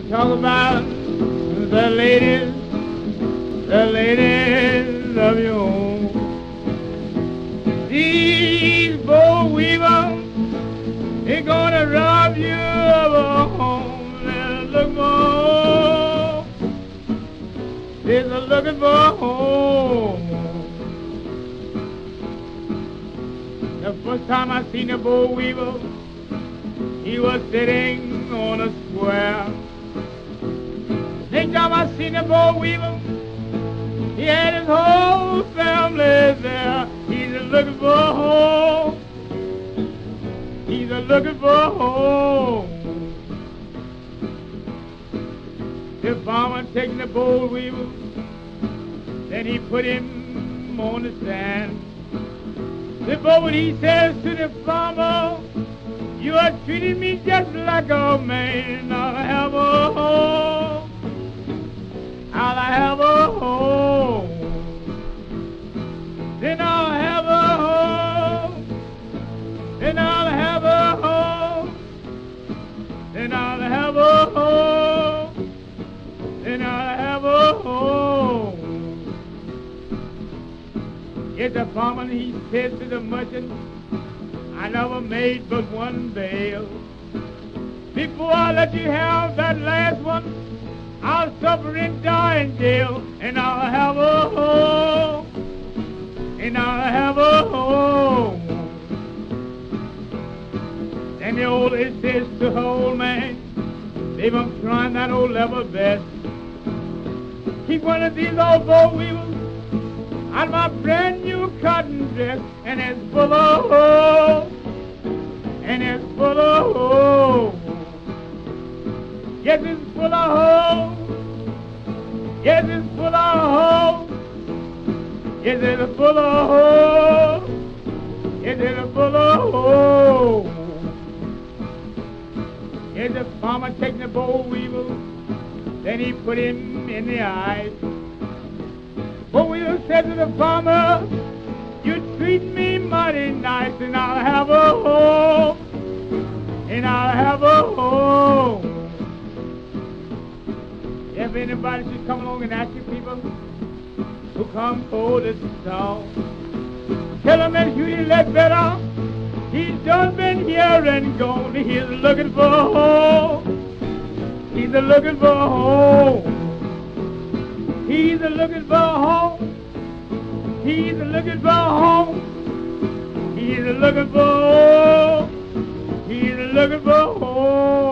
talk about the ladies of your home. These bold weavers, they're gonna rob you of a home. They're looking for a home. The first time I seen a bold weaver, he was sitting on a square. Next time I seen a bold weaver, he had his whole family there. He's looking for a home. He's looking for a home. The farmer taking the bold weaver, then he put him on the stand. The bold, he says to the farmer, you are treating me just like a man. I'll have a home. I'll have a home. Then I'll have a home. Then I'll have a home. Then I'll have a home. Then I'll have a home. Yet the farmer, he said to the merchant, I never made but one bale. Before I let you have that last one, I'll suffer and die in jail, and I'll have a home, and I'll have a home. And the old lady says to her old man, babe, I'm trying that old level best. Keep one of these old bold weavers out of my brand new cotton dress, and it's full of holes, and it's full of holes. Yes, it's full of holes. Yes, it's full of holes. Yes, it's full of holes. Yes, it's full of holes. Yes, the farmer taking the bold weaver, then he put him in the eyes. Bold weaver said to the farmer, you treat me mighty nice, and I'll have a home, and I'll have a home. If anybody should come along and ask you people who come for this song, tell them that Hughie Ledbetter, he's done been here and gone. He's looking for a home. He's looking for a home. He's looking for a home. He's looking for a home. He's looking for a home. He's looking for a home.